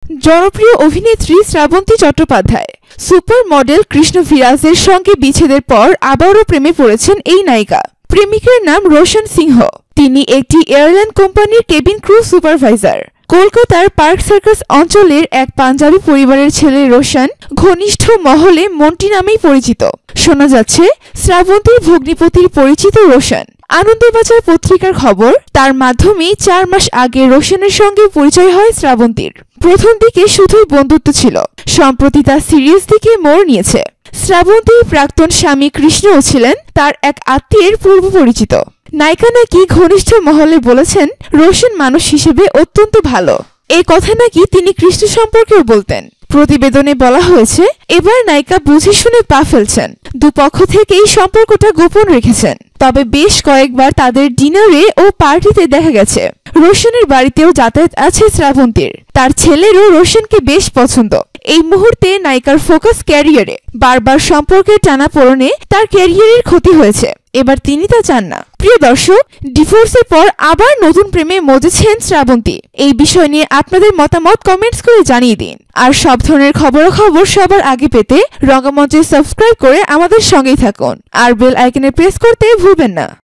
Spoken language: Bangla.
জনপ্রিয় অভিনেত্রী শ্রাবন্তী চট্টোপাধ্যায় সুপার মডেল কৃষ্ণ ভিরাজের সঙ্গে বিচ্ছেদের পর আবারও প্রেমে পড়েছেন এই নায়িকা। প্রেমিকের নাম রোশন সিংহ। তিনি একটি এয়ারলাইন কোম্পানির কেবিন ক্রু সুপারভাইজার। কলকাতার পার্ক সার্কাস অঞ্চলের এক পাঞ্জাবি পরিবারের ছেলে রোশন ঘনিষ্ঠ মহলে মন্টি নামেই পরিচিত। শোনা যাচ্ছে শ্রাবন্তীর ভগ্নিপতির পরিচিত রোশন। আনন্দবাজার পত্রিকার খবর, তার মাধ্যমেই 4 মাস আগে রোশনের সঙ্গে পরিচয় হয় শ্রাবন্তীর। প্রথম দিকে শুধুই বন্ধুত্ব ছিল, সম্প্রতি তা সিরিয়াস দিকে মোড় নিয়েছে। শ্রাবন্তীর প্রাক্তন স্বামী কৃষ্ণও ছিলেন তার এক আত্মীয়ের পূর্ব পরিচিত। নায়িকা নাকি ঘনিষ্ঠ মহলে বলেছেন রোশন মানুষ হিসেবে অত্যন্ত ভালো। এই কথা নাকি তিনি কৃষ্ণ সম্পর্কেও বলতেন। প্রতিবেদনে বলা হয়েছে, এবার নায়িকা বুঝে শুনে পা ফেলছেন। দুপক্ষ থেকেই সম্পর্কটা গোপন রেখেছেন, তবে বেশ কয়েকবার তাদের ডিনারে ও পার্টিতে দেখা গেছে। রোশনের বাড়িতেও যাতায়াত আছে শ্রাবন্তীর। তার ছেলেরও রোশনকে বেশ পছন্দ। এই মুহূর্তে নায়িকার ফোকাস ক্যারিয়ারে। বারবার সম্পর্কের টানাপোড়েনে তার ক্যারিয়ারের ক্ষতি হয়েছে, এবার তিনি তা চান না। প্রিয় দর্শক, ডিভোর্সের পর আবার নতুন প্রেমে মজেছেন শ্রাবন্তী। এই বিষয় নিয়ে আপনাদের মতামত কমেন্টস করে জানিয়ে দিন। আর সব ধরনের খবরাখবর সবার আগে পেতে রঙ্গমঞ্চে সাবস্ক্রাইব করে আমাদের সঙ্গেই থাকুন। আর বেল আইকনে প্রেস করতে ভুলবেন না।